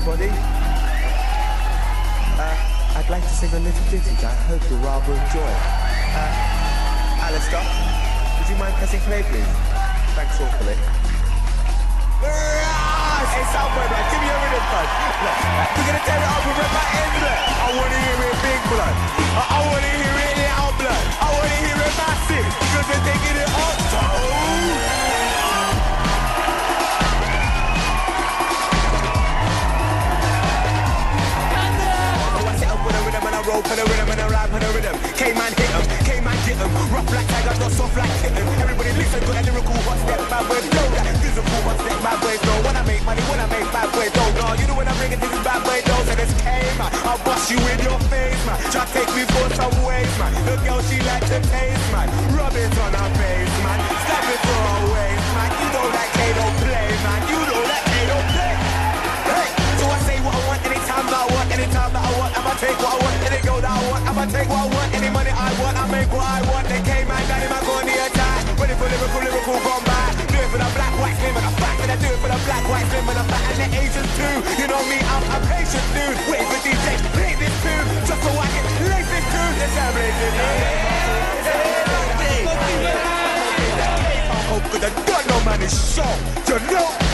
everybody. I'd like to sing a little ditty that I hope you'll rather enjoy. Alistair, would you mind pressing play, please? Thanks awfully. Hey, Southboy, man, give me a rhythm, bud. Look, we're gonna tear it up and rip my end, blood. I wanna hear it big blood. I wanna hear it loud blood. I wanna hear it massive, because we're taking it up, so... Roll for the rhythm and I rap for the rhythm. K-man hit 'em, K-man get 'em. Rough like tiger, not soft like kitten. Everybody listen to that lyrical hot step, bad boy flow. That physical hot step, bad boy flow. When I make money, when I make bad boy dough. No, you know when I bring it, this is bad boy dough. And it's K-man, I'll bust you in your face, man. Try to take me for some ways, man. The girl, she like to taste, man. Rub it on her face, man. Slap it for her waist, man. You know that K don't play, man. You know that K don't play. Hey, so I say what I want, anytime that I want, anytime that I want. I'ma take what I want. I'ma take what I want, any money I want, I make what I want. They came and down in my corner attack. Ready for lyrical combat. Do it for the black, white, slim and the fat. And I do it for the black, white, slim and the fat. And the Asians too. You know me, I'm a patient dude. Wait for DJ, play this tune. Just so I can lace this tune. Let's have it. I hope good I don't know man, it's show. You know.